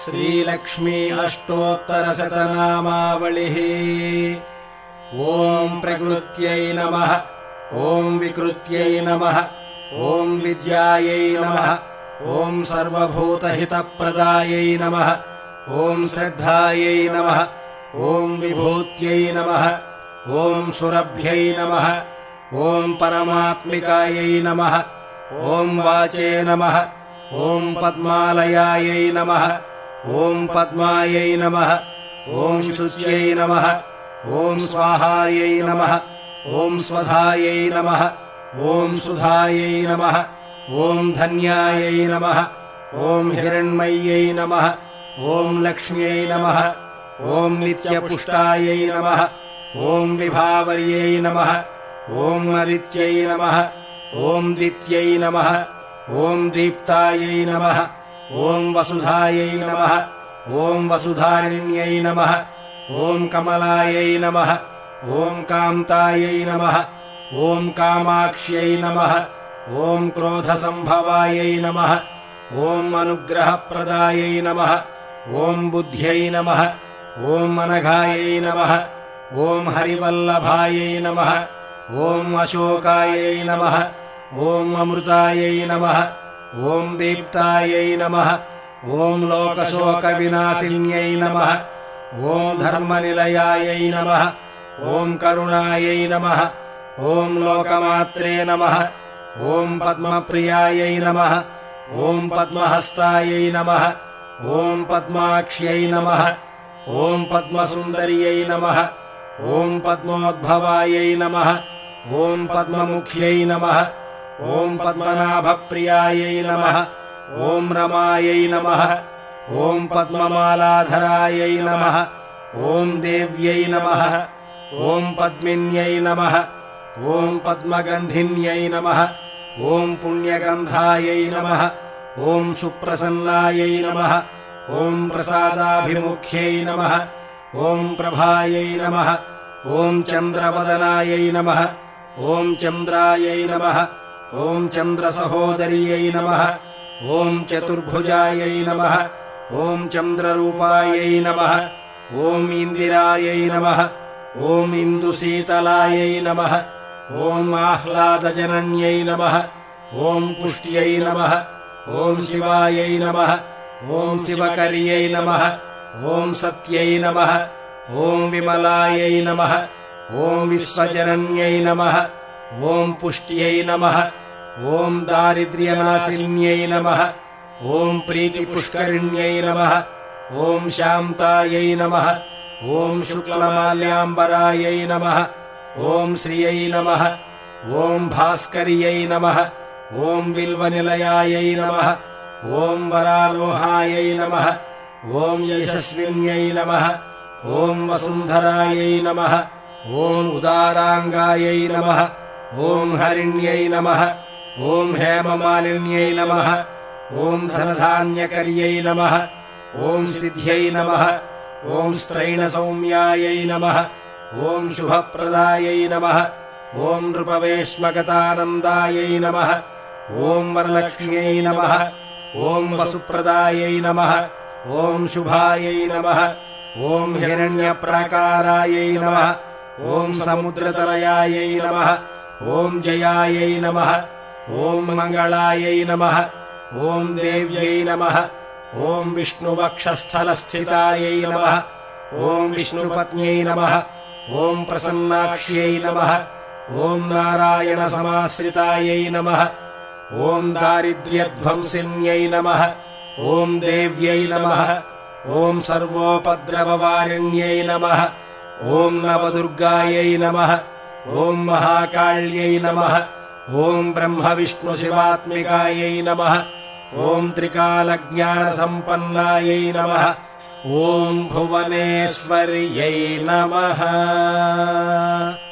श्रीलक्ष्मी अष्टोत्तरशतनामावलिः। ॐ प्रकृत्यै नमः। ॐ विकृत्यै नमः। ॐ विद्यायै नमः। ॐ सर्वभूतहितप्रदायै नमः। ॐ श्रद्धायै नमः। ॐ विभूत्यै नमः। ॐ सुरभ्यै नमः। ॐ परमात्मिकायै नमः। ॐ वाचे नमः। ॐ पद्मालयायै नमः। ॐ पद्मायै नमः। ॐ शुच्यै नमः। ॐ स्वाहायै नमः। ॐ स्वधायै नमः। ॐ सुधायै नमः। ॐ धन्यायै नमः। ॐ हिरण्मय्यै नमः। ॐ लक्ष्म्यै नमः। ॐ नित्यपुष्टायै नमः। ॐ विभावर्यै नमः। ॐ अदित्यै नमः। ॐ दित्यै नमः। ॐ दीप्तायै नमः। ॐ वसुधायै नमः। ॐ वसुधारिण्यै नमः। ॐ कमलायै नमः। ॐ कान्तायै नमः। ॐ कामाक्ष्यै नमः। ॐ क्रोधसम्भवायै नमः। ॐ अनुग्रहप्रदायै नमः। ॐ बुद्ध्यै नमः। ॐ अनघायै नमः। ॐ हरिवल्लभायै नमः। ॐ अशोकायै नमः। ॐ अमृतायै नमः। ॐ दीप्तायै नमः। ॐ लोकशोकविनाशिन्यै नमः। ॐ धर्मनिलयायै नमः। ॐ करुणायै नमः। ॐ लोकमात्रे नमः। ॐ पद्मप्रियायै नमः। ॐ पद्महस्तायै नमः। ॐ पद्माक्ष्यै नमः। ॐ पद्मसुन्दर्यै नमः। ॐ पद्मोद्भवायै नमः। ॐ पद्ममुख्यै नमः। ॐ पद्मनाभप्रियायै नमः। ॐ रमायै नमः। ॐ पद्ममालाधरायै नमः। ॐ देव्यै नमः। ॐ पद्मिन्यै नमः। ॐ पद्मगन्धिन्यै नमः। ॐ पुण्यगन्धायै नमः। ॐ सुप्रसन्नायै नमः। ॐ प्रसादाभिमुख्यै नमः। ॐ प्रभायै नमः। ॐ चन्द्रवदनायै नमः। ॐ चन्द्रायै नमः। ॐ चन्द्रसहोदर्यै नमः। ॐ चतुर्भुजायै नमः। ॐ चन्द्ररूपायै नमः। ॐ इन्दिरायै नमः। ॐ इन्दुशीतलायै नमः। ॐ आह्लादजनन्यै नमः। ॐ पुष्ट्यै नमः। ॐ शिवायै नमः। ॐ शिवकर्यै नमः। ॐ सत्यै नमः। ॐ विमलायै नमः। ॐ विश्वजनन्यै नमः। ॐ पुष्ट्यै नमः। ॐ दारिद्र्यनाशिन्यै नमः। ॐ प्रीतिपुष्करिण्यै नमः। ॐ शान्तायै नमः। ॐ शुक्लमाल्याम्बरायै नमः। ॐ श्रियै नमः। ॐ भास्कर्यै नमः। ॐ बिल्वनिलयायै नमः। ॐ वरालोहायै नमः। ॐ यशस्विन्यै नमः। ॐ वसुन्धरायै नमः। ॐ उदाराङ्गायै नमः। ॐ हरिण्यै नमः। ॐ हेममालिन्यै नमः। ॐ धनधान्यकर्यै नमः। ॐ सिद्ध्यै नमः। ॐ स्त्रैणसौम्यायै नमः। ॐ शुभप्रदायै नमः। ॐ नृपवेश्मगतानन्दायै नमः। ॐ वरलक्ष्म्यै नमः। ॐ वसुप्रदायै नमः। ॐ शुभायै नमः। ॐ हिरण्यप्राकारायै नमः। ॐ समुद्रतनयायै नमः। ॐ जयायै नमः। ॐ मङ्गलायै नमः। ॐ देव्यै नमः। ॐ विष्णुवक्षस्थलस्थितायै नमः। ॐ विष्णुपत्न्यै नमः। ॐ प्रसन्नाक्ष्यै नमः। ॐ नारायणसमाश्रितायै नमः। ॐ दारिद्र्यध्वंसिन्यै नमः। ॐ देव्यै नमः। ॐ सर्वोपद्रववारिण्यै नमः। ॐ नवदुर्गायै नमः। ॐ महाकाल्यै नमः। ॐ ब्रह्मविष्णुशिवात्मिकायै नमः। ॐ त्रिकालज्ञानसम्पन्नायै नमः। ॐ भुवनेश्वर्यै नमः।